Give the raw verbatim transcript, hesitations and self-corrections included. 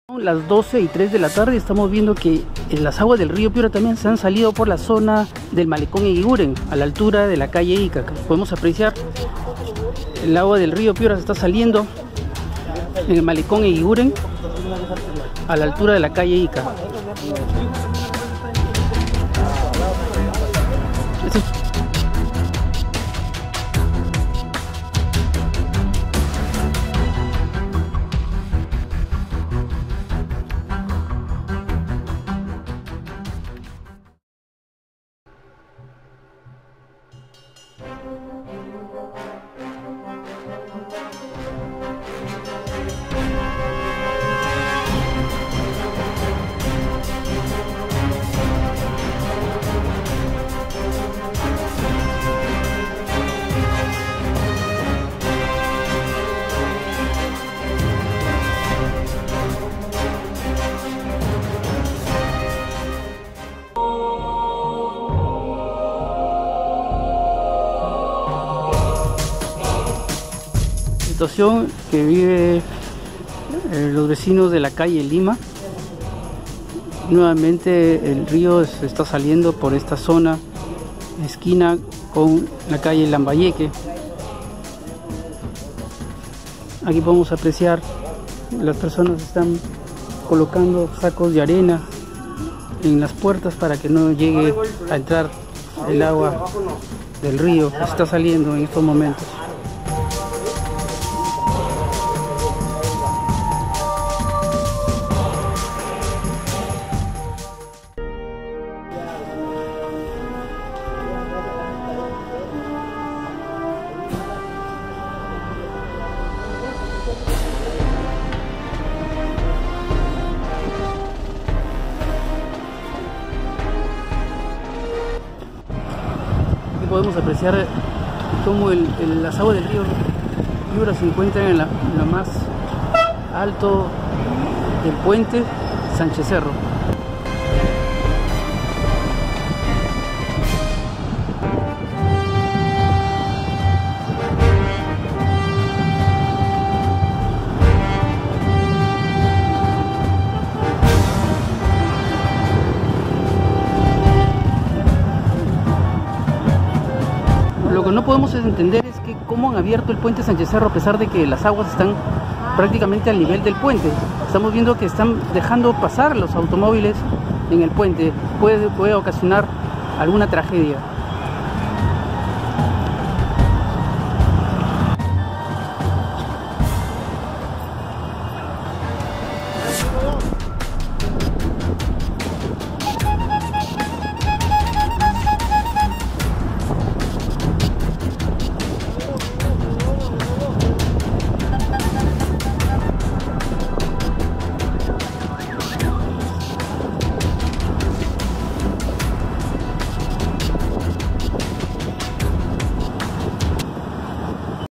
Las doce y tres de la tarde estamos viendo que las aguas del río Piura también se han salido por la zona del malecón Eguiguren, a la altura de la calle Ica. Podemos apreciar el agua del río Piura se está saliendo en el malecón Eguiguren, a la altura de la calle Ica. Este es situación que vive eh, los vecinos de la calle Lima. Nuevamente el río se está saliendo por esta zona, esquina con la calle Lambayeque. Aquí podemos apreciar las personas están colocando sacos de arena en las puertas para que no llegue a entrar el agua del río que está saliendo en estos momentos. Podemos apreciar cómo el, el, las aguas del río Piura se encuentran en, la, en lo más alto del puente Sánchez Cerro. Lo que no podemos entender es que cómo han abierto el puente Sánchez Cerro a pesar de que las aguas están prácticamente al nivel del puente. Estamos viendo que están dejando pasar los automóviles en el puente. Puede, puede ocasionar alguna tragedia.